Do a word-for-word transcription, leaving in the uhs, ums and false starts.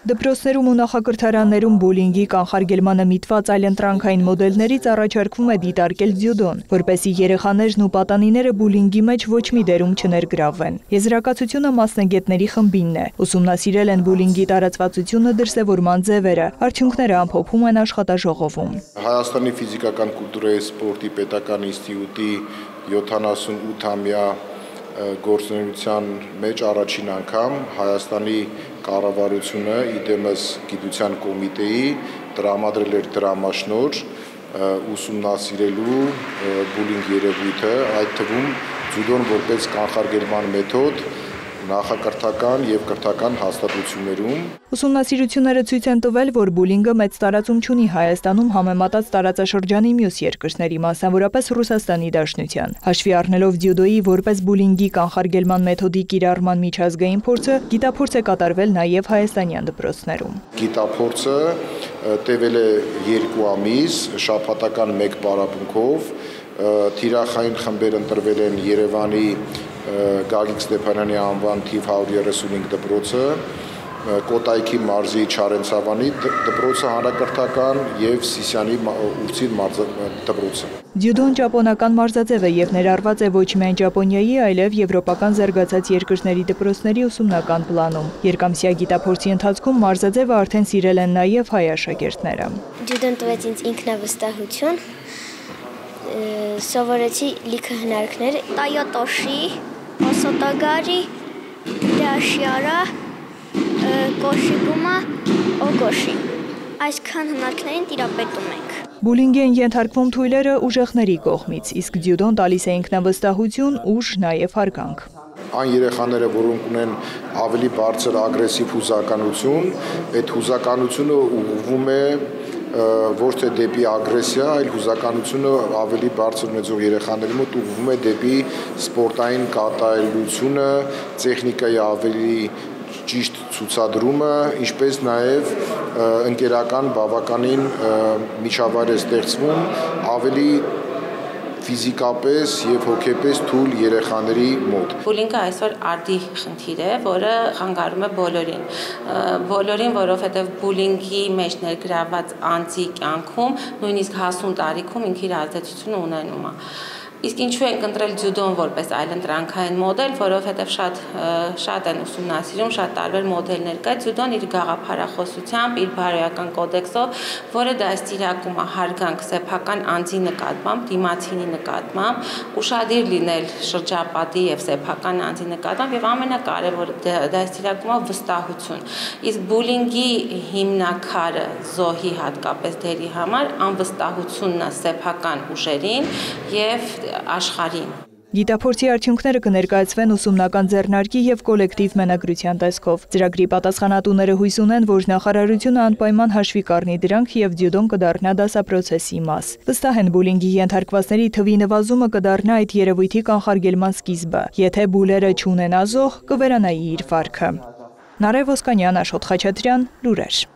Դպրոցներում ու նախակրթարաններում բուլինգի կանխարգելմանը միտված այլընտրանքային մոդելներից առաջարկվում է դիտարկել ձյուդոն, որպեսզի երեխաներն ու պատանիները բուլինգի մեջ ոչ մի դերում չներգրավվեն։ Եզրակացությունը մասնագետների խմբինն է։ Ուսումնասիրել են բուլինգի տարածվածությունը, դրսևորման ձևերը, արդյունքները ամփոփում են աշխատաժողովում։ Հայաստանի ֆիզիկական կուլտուրայի սպորտի պետական ինստիտուտի յոթանասունութամյա գործունեության մեջ առաջին անգամ Հայաստանի կառավարությունը իդեմս գիտության կոմիտեի տրամադրել էր դրամաշնորհ ուսումնասիրելու բուլինգ երևույթը, այդ թվում ձյուդոն որպես կանխարգելման մեթոդ նախակրթական և կրթական հաստատություններում։ Ուսումնասիրությունները ցույց են տվել, որ բուլինգը մեծ տարածում չունի Հայաստանում համեմատած տարածաշրջանի մյուս երկրների, մասնավորապես Ռուսաստանի Դաշնության։ Հաշվի առնելով ձյուդոյի որպես բուլինգի կանխարգելման մեթոդի կիրառման միջազգային փորձը, գիտափորձ է կատարվել նաև հայաստանյան դպրոցներում։ Գիտափորձը տևել է երկու ամիս, շաբաթական մեկ պարապմունքով, թիրախային խմբեր ընտրվել են Երևանի Գագիկ Ստեփանյանի անվան թիվ հարյուր երեսունհինգ դպրոցը, Կոտայքի մարզի Չարենցավանի դպրոցը հանրակրթական և Սիսիանի ուրցին դպրոցը։ Ձյուդոն ճապոնական մարզաձև է և ներառված է ոչ միայն Ճապոնիայի, այլև եվրոպական զարգացած երկրների դպրոցների ուսումնական պլանում։ Երկամսյա գիտափորձի ընթացքում մարզաձևը արդեն սիրել են նաև հայ աշակերտները։ Ձյուդոն տվեց ինձ ինքնավստահություն, սովորեցի լիքը հնարքներ, տայոտոշի, օսոտագարի, դաշյարա, կոշիկումա, օգոշի։ Այսքան հնարքներին տիրապետում ենք։ Բուլինգի են ենթարկվում թույլերը ուժեղների կողմից, իսկ ձյուդոն տալիս է ինքնավստահություն, ուժ, նաև հարգանք։ Այն երեխաները, որոնք ունեն ավելի բարձր ագրեսիվ հուզականություն, այդ հուզականությունը ուղղվում է ոչ թե դեպի ագրեսիա, այլ հուզականությունը ավելի բարձր ունեցող երեխաների մոտ ուղղվում է դեպի սպորտային կատարելությունը, տեխնիկայի ավելի ճիշտ ցուցադրումը, ինչպես նաև ընկերական բավականին միջավայր է ստեղծվում ավելի ֆիզիկապես և հոգեպես թույլ երեխաների մոտ։ Բուլինգը այսօր արդի խնդիր է, որը խանգարում է բոլորին։ Բոլորին, որովհետև բուլինգի մեջ ներգրավված անձի կյանքում, նույնիսկ հասուն տարիքում ինքը իր ազդեցությունը ունենում է։ Իսկ ինչու ենք ընտրել ձյուդոն որպես այլընտրանքային մոդել, որովհետև շատ շատ են ուսումնասիրում, շատ տարբեր մոդելներ կա։ Ձյուդոն իր գաղափարախոսությամբ, իր բարոյական կոդեքսով, որը դաստիարակում է հարգանք սեփական անձի նկատմամբ, դիմացինի նկատմամբ, ուշադիր լինել շրջապատի եւ սեփական անձի նկատմամբ եւ ամենակարևորը դաստիարակում է վստահություն։ Իսկ բուլինգի հիմնակարը զոհի հատկապես դերի համար անվստահությունն է սեփական ուժերին եւ աշխարհին։ Գիտափորձի արդյունքները կներկայացվեն ուսումնական ձեռնարկի և կոլեկտիվ մենագրության տեսքով։ Ծրագրի պատասխանատուները հույս ունեն, որ նախարարությունը անպայման հաշվի կառնի դրանք և ձյուդոն կդառնա դասապրոցեսի մաս։ Վստահ են բուլինգի ենթարկվածների թվի նվազումը կդառնա այդ երևույթի կանխարգելման սկիզբը։ Եթե բուլերը չունենա զոհ, կվերանայի իր վարքը։ Նարէ Ոսկանյան, Աշոտ Խաչատրյան, լուրեր։